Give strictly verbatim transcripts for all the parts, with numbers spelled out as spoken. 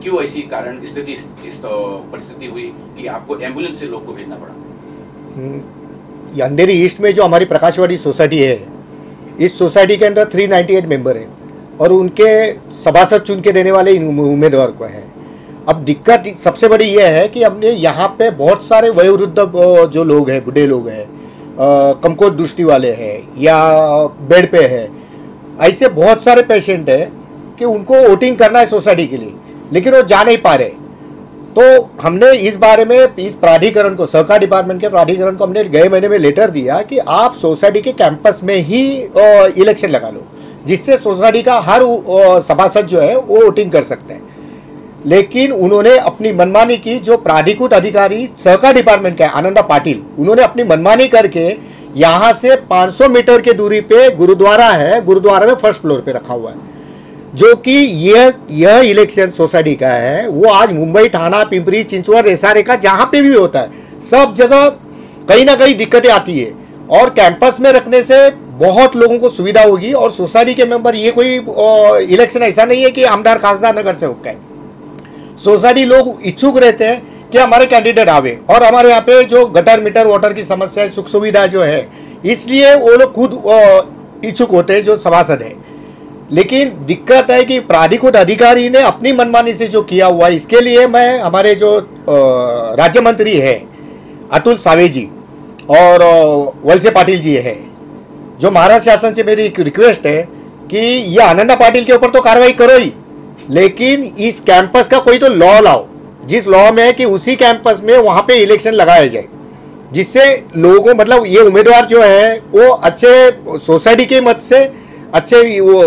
क्यों ऐसी कारण स्थिति इस परिस्थिति हुई कि आपको एम्बुलेंस से लोग को भेजना पड़ा? अंधेरी ईस्ट में जो हमारी प्रकाशवाड़ी सोसाइटी है, इस सोसाइटी के अंदर तीन सौ अट्ठानवे मेंबर हैं और उनके सभासद चुन के देने वाले उम्मीदवार को है। अब दिक्कत सबसे बड़ी यह है कि हमने यहाँ पे बहुत सारे वयोवृद्ध जो लोग हैं, बूढ़े लोग हैं, कमकोट दृष्टि वाले हैं या बेड पे है, ऐसे बहुत सारे पेशेंट हैं कि उनको वोटिंग करना है सोसाइटी के लिए, लेकिन वो जा नहीं पा रहे। तो हमने इस बारे में इस प्राधिकरण को, सहकार डिपार्टमेंट के प्राधिकरण को हमने गए महीने में लेटर दिया कि आप सोसाइटी के कैंपस में ही इलेक्शन लगा लो, जिससे सोसाइटी का हर सभासद जो है वो वोटिंग कर सकते हैं। लेकिन उन्होंने अपनी मनमानी की। जो प्राधिकृत अधिकारी सहकार डिपार्टमेंट के आनंदा पाटिल, उन्होंने अपनी मनमानी करके यहाँ से पाँच सौ मीटर के दूरी पे गुरुद्वारा है, गुरुद्वारा में फर्स्ट फ्लोर पे रखा हुआ है, जो कि यह यह इलेक्शन सोसाइटी का है। वो आज मुंबई, थाना, पिंपरी चिंचवड, एसआरए का जहाँ पे भी होता है, सब जगह कहीं ना कहीं दिक्कतें आती है और कैंपस में रखने से बहुत लोगों को सुविधा होगी। और सोसाइटी के मेंबर, ये कोई इलेक्शन ऐसा नहीं है कि आमदार खासदार नगर से होकर है। सोसाइटी लोग इच्छुक रहते हैं कि हमारे कैंडिडेट आवे और हमारे यहाँ पे जो गटर मीटर वाटर की समस्या है, सुख सुविधा जो है, इसलिए वो लोग खुद इच्छुक होते हैं जो सभासद है। लेकिन दिक्कत है कि प्राधिकृत अधिकारी ने अपनी मनमानी से जो किया हुआ, इसके लिए मैं हमारे जो राज्य मंत्री है अतुल सावे जी और वलसे पाटिल जी है, जो महाराष्ट्र शासन से मेरी रिक्वेस्ट है कि ये आनंदा पाटिल के ऊपर तो कार्रवाई करो ही, लेकिन इस कैंपस का कोई तो लॉ लाओ, जिस लॉ में है कि उसी कैंपस में वहां पे इलेक्शन लगाया जाए, जिससे लोगों, मतलब ये उम्मीदवार जो है वो अच्छे सोसाइटी के मत से अच्छे वो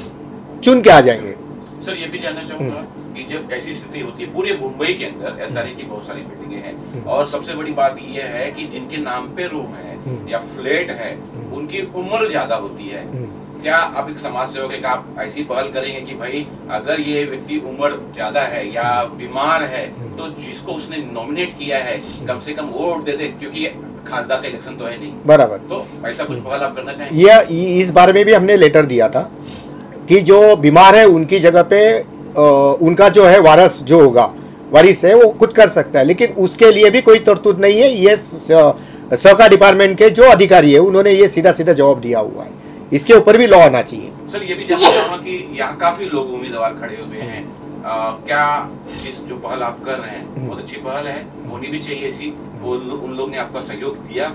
चुन के आ जाएंगे। सर, ये भी जानना चाहूंगा कि जब ऐसी स्थिति होती है पूरे मुंबई के अंदर, एसआरए की बहुत सारी बिल्डिंगें हैं और सबसे बड़ी बात ये है कि जिनके नाम पे रूम है या फ्लैट है, उनकी उम्र ज्यादा होती है। क्या आप एक समाज सेवक है, आप ऐसी पहल करेंगे कि भाई अगर ये व्यक्ति उम्र ज्यादा है या बीमार है तो जिसको उसने नॉमिनेट किया है कम से कम वोट दे दे, क्योंकि खासदार का इलेक्शन तो है नहीं बराबर। तो ऐसा कुछ पहल आप करना चाहेंगे? ये इस बारे में भी हमने लेटर दिया था कि जो बीमार है उनकी जगह पे आ, उनका जो है वारस जो होगा, वारिस है, वो खुद कर सकता है, लेकिन उसके लिए भी कोई तरतूद नहीं है। ये सहकार डिपार्टमेंट के जो अधिकारी है उन्होंने ये सीधा सीधा जवाब दिया हुआ है, इसके ऊपर भी लॉ आना चाहिए। सर, ये भी जानना चाहूंगा कि यहाँ काफी लोग उम्मीदवार खड़े हुए हैं, आ, क्या जिस जो पहल आप कर रहे हैं बहुत अच्छी पहल है, होनी भी चाहिए ऐसी, वो उन लोग ने आपका सहयोग दिया?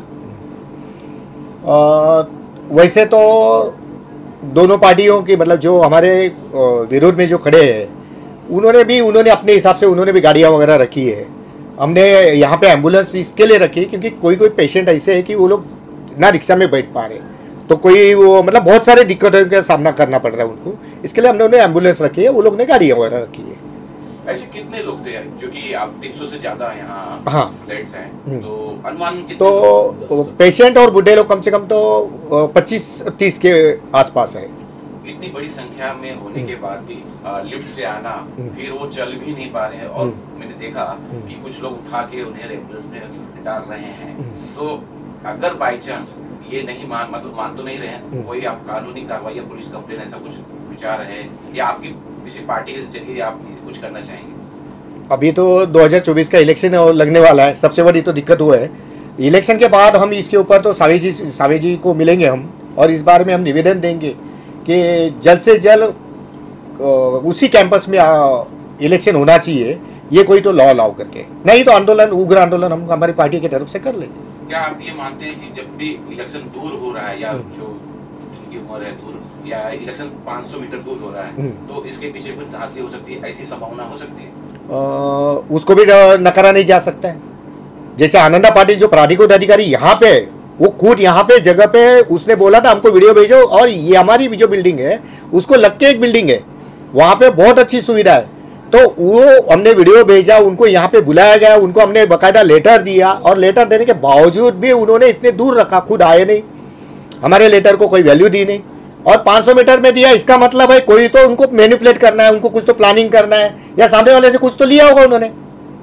आ, वैसे तो दोनों पार्टियों की, मतलब जो हमारे विरोध में जो खड़े हैं उन्होंने भी उन्होंने अपने हिसाब से उन्होंने भी गाड़ियाँ वगैरह रखी है। हमने यहाँ पे एम्बुलेंस इसके लिए रखी क्योंकि कोई कोई पेशेंट ऐसे है कि वो लोग ना रिक्शा में बैठ पा रहे, तो कोई वो मतलब बहुत सारे दिक्कतों का सामना करना पड़ रहा है उनको, इसके लिए हमने उन्हें एम्बुलेंस रखी है, वो लोग ने गाड़ियाँ वगैरह रखी है। ऐसे कितने लोग थे जो कि आप तीन सौ से ज्यादा यहाँ हाँ फ्लैट्स हैं, तो अनुमान कितने तो पेशेंट और बूढ़े लोग कम से कम तो पच्चीस तीस के आसपास है। इतनी बड़ी संख्या में होने के बाद भी लिफ्ट से आना, फिर वो चल भी नहीं पा रहे हैं और मैंने देखा कि कुछ लोग उठा के उन्हें एम्बुलेंस में डाल रहे हैं। तो अगर बाई चांस ये नहीं मान मतलब मान तो नहीं रहे हैं, कोई आप कानूनी कार्रवाई या पुलिस कंप्लेन ऐसा कुछ विचार है या आपकी किसी पार्टी के जरिए आप कुछ करना चाहेंगे? अभी तो दो हज़ार चौबीस का इलेक्शन लगने वाला है, सबसे बड़ी तो दिक्कत हुआ है। इलेक्शन के बाद हम इसके ऊपर तो सावे जी सावे जी को मिलेंगे हम, और इस बारे में हम निवेदन देंगे कि जल्द से जल्द उसी कैंपस में इलेक्शन होना चाहिए, ये कोई तो लॉ लाओ करके, नहीं तो आंदोलन, उग्र आंदोलन हम हमारी पार्टी की तरफ से कर लेंगे। क्या आप ये मानते हैं कि जब भी इलेक्शन दूर हो रहा है या जो जिनकी उम्र है दूर, या इलेक्शन पाँच सौ मीटर दूर हो रहा है, तो इसके पीछे कुछ धांधली हो सकती है, ऐसी संभावना हो सकती है? आ, उसको भी नकारा नहीं जा सकता है। जैसे आनंदा पाटिल जो प्राधिकृत अधिकारी यहाँ पे, वो खुद यहाँ पे जगह पे उसने बोला था हमको वीडियो भेजो, और ये हमारी जो बिल्डिंग है उसको लग के एक बिल्डिंग है, वहाँ पे बहुत अच्छी सुविधा है, तो वो हमने वीडियो भेजा, उनको यहाँ पे बुलाया गया, उनको हमने बकायदा लेटर दिया, और लेटर देने के बावजूद भी उन्होंने इतने दूर रखा, खुद आए नहीं, हमारे लेटर को कोई वैल्यू दी नहीं, और पाँच सौ मीटर में दिया। इसका मतलब है कोई तो उनको मैनिपुलेट करना है, उनको कुछ तो प्लानिंग करना है, या सामने वाले से कुछ तो लिया होगा उन्होंने,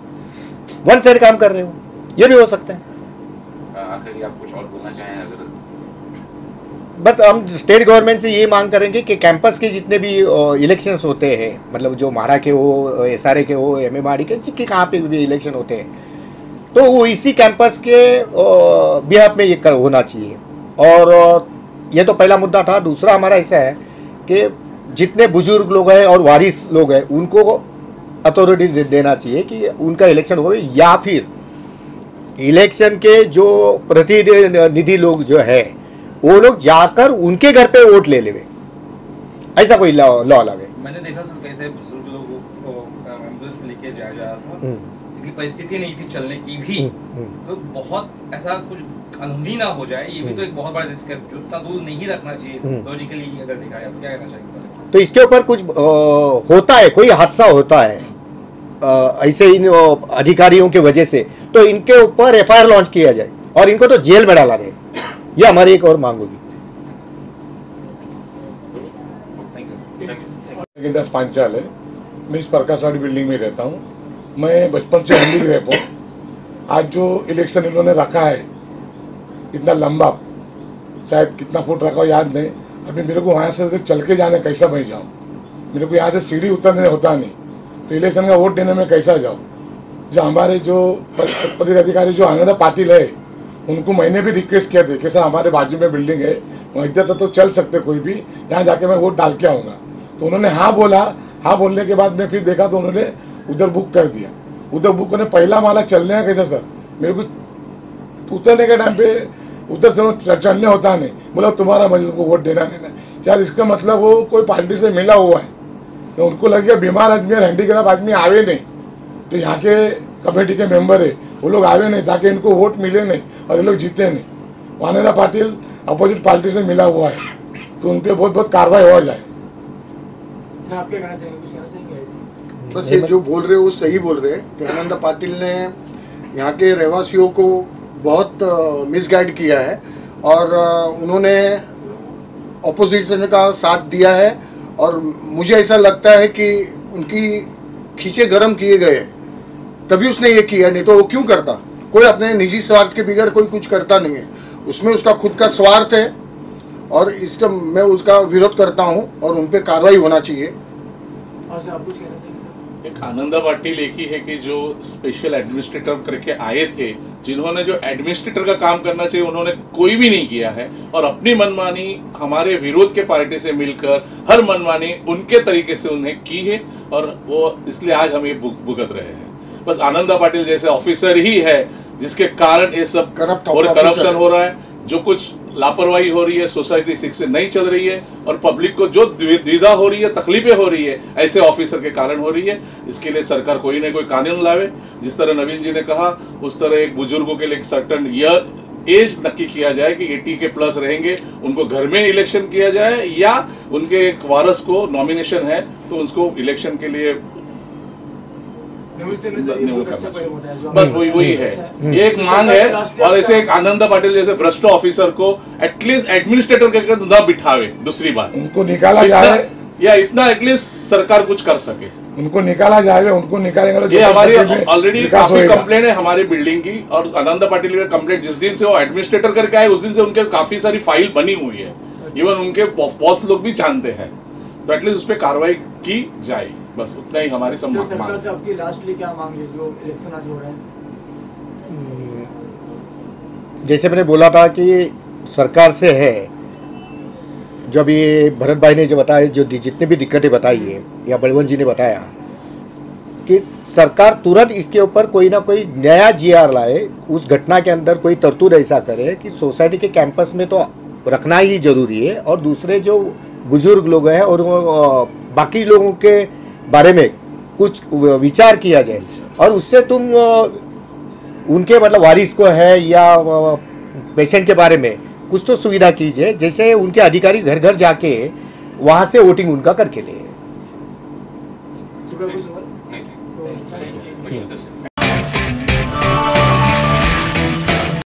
वन साइड काम कर रहे हो, ये भी हो सकता है। आखिर आप कुछ और बोलना चाहें? अगर बस हम स्टेट गवर्नमेंट से ये मांग करेंगे कि कैंपस के जितने भी इलेक्शंस होते हैं, मतलब जो माड़ा के हो, एसआरए के हो, एमएमआरडी के, जिसके कहाँ पे भी इलेक्शन होते हैं, तो वो इसी कैंपस के बिहाफ में ये कर होना चाहिए। और ये तो पहला मुद्दा था। दूसरा हमारा ऐसा है कि जितने बुजुर्ग लोग हैं और वारिस लोग हैं उनको अथॉरिटी दे देना चाहिए कि उनका इलेक्शन हो, या फिर इलेक्शन के जो प्रतिनिधि लोग जो है वो लोग जाकर उनके घर पे वोट ले लेवे, ऐसा कोई लॉ लॉ लगे। मैंने देखा सर कैसे बुजुर्ग लोगों को एम्बुलेंस में लेके जाया जा रहा था, इनकी परिस्थिति नहीं थी चलने की भी, तो बहुत ऐसा कुछ अनहोनी ना हो जाए, ये भी तो एक बहुत बड़ा रिस्क है जो इतना दूर नहीं रखना चाहिए लॉजिकली अगर देखा जाए तो। क्या कहना चाहिए? तो इसके ऊपर कुछ आ, होता है, कोई हादसा होता है आ, ऐसे इन अधिकारियों की वजह से, तो इनके ऊपर एफ आई आर लॉन्च किया जाए और इनको तो जेल में डाला जाए। ये हमारी एक और मांग होगी। दस पांचाल है, मैं इस प्रकाशवाड़ी बिल्डिंग में रहता हूँ। मैं बचपन से हिंदी रहता हूँ। आज जो इलेक्शन इन्होंने रखा है इतना लंबा, शायद कितना फुट रखा हो याद नहीं, अभी मेरे को वहाँ से चल के जाने कैसा मैं जाऊँ, मेरे को यहाँ से सीढ़ी उतरने होता नहीं, तो इलेक्शन का वोट देने में कैसा जाऊँ। जो हमारे जो पद अधिकारी जो आनंदा पाटिल है उनको मैंने भी रिक्वेस्ट किया था कि सर हमारे बाजू में बिल्डिंग है, वहाँ इधर तो चल सकते कोई भी, यहाँ जाके मैं वोट डाल के आऊँगा। तो उन्होंने हाँ बोला। हाँ बोलने के बाद मैं फिर देखा तो उन्होंने उधर बुक कर दिया। उधर बुक करने पहला माला चलने का कैसा सर, मेरे को उतरने के टाइम पे उधर से चलने होता नहीं, बोला तुम्हारा मतलब को वोट देना नहीं ना। शायद इसका मतलब वो कोई पार्टी से मिला हुआ है, तो उनको लग गया बीमार आदमी और हैंडीक्राफ्ट आदमी आवे नहीं, तो यहाँ के कमेटी के मेंबर है वो लोग आवे नहीं ताकि इनको वोट मिले नहीं और ये लोग जीते नहीं। आनंदा पाटिल अपोजिट पार्टी से मिला हुआ है, तो उन पर बहुत बहुत कार्रवाई हो जाए। आप क्या कहना चाहेंगे? कुछ कहना चाहेंगे? बस ये जो बोल रहे हैं वो सही बोल रहे हैं कि आनंदा पाटिल ने यहाँ के रहवासियों को बहुत मिसगाइड किया है और उन्होंने ऑपोजिशन का साथ दिया है, और मुझे ऐसा लगता है कि उनकी खींचे गरम किए गए तभी उसने ये किया, नहीं तो वो क्यों करता। कोई अपने निजी स्वार्थ के बगैर कोई कुछ करता नहीं है, उसमें उसका खुद का स्वार्थ है और इसका मैं उसका विरोध करता हूं और उन पे कार्रवाई होना चाहिए। और सर आप कुछ कहना चाहेंगे सर? एक आनंदा पाटिल एक ही है कि जो स्पेशल एडमिनिस्ट्रेटर करके आए थे, जिन्होंने जो एडमिनिस्ट्रेटर का काम करना चाहिए उन्होंने कोई भी नहीं किया है, और अपनी मनमानी हमारे विरोध के पार्टी से मिलकर हर मनमानी उनके तरीके से उन्हें की है, और वो इसलिए आज हम ये भुगत रहे हैं। बस आनंदा पाटिल जैसे ऑफिसर ही है जिसके कारण ये सब करप्शन हो रहा है, जो कुछ लापरवाही हो रही है, सोसाइटी ठीक से नहीं चल रही है और पब्लिक को जो द्विधा हो रही है, तकलीफें हो रही है, ऐसे ऑफिसर के कारण हो रही है। इसके लिए सरकार कोई ना कोई कानून लावे। जिस तरह नवीन जी ने कहा उस तरह एक बुजुर्गों के लिए एक सर्टन ईयर एज नक्की किया जाए कि अस्सी के प्लस रहेंगे, उनको घर में इलेक्शन किया जाए, या उनके एक वारस को नॉमिनेशन है तो उसको इलेक्शन के लिए बस वही वही है। ये एक मांग है, और ऐसे एक आनंदा पाटिल जैसे भ्रष्ट ऑफिसर को एटलीस्ट एडमिनिस्ट्रेटर के न बिठावे। दूसरी बात उनको निकाला जाए, या इतना एटलीस्ट सरकार कुछ कर सके, उनको निकाला जाए, उनको निकालेंगे तो ये हमारी ऑलरेडी काफी कंप्लेंट है हमारी बिल्डिंग की, और आनंदा पाटिल की कंप्लेंट जिस दिन से वो एडमिनिस्ट्रेटर करके आए उस दिन से उनके काफी सारी फाइल बनी हुई है, इवन उनके बॉस लोग भी जानते हैं, तो एटलीस्ट उस पर कार्रवाई की जाए। बस उतना ही हमारी सरकार से आपकी लास्टली क्या मांग है जो इलेक्शन आज हो रहा है? जैसे मैंने बोला था कि सरकार से है, जब ये भरत भाई ने जो बताया, जो जितने भी दिक्कतें बताई है या बलवंत जी ने बताया, कि सरकार तुरंत इसके ऊपर कोई ना कोई नया जी आर लाए, उस घटना के अंदर कोई तरतूद ऐसा करे कि सोसाइटी के कैंपस में तो रखना ही जरूरी है, और दूसरे जो बुजुर्ग लोग हैं और बाकी लोगों के बारे में कुछ विचार किया जाए, और उससे तुम उनके मतलब वारिस को है या पेशेंट के बारे में कुछ तो सुविधा कीजिए, जैसे उनके अधिकारी घर घर जाके वहां से वोटिंग उनका करके ले। नहीं, नहीं, नहीं, नहीं, नहीं, नहीं, नहीं, नहीं, नहीं, नहीं,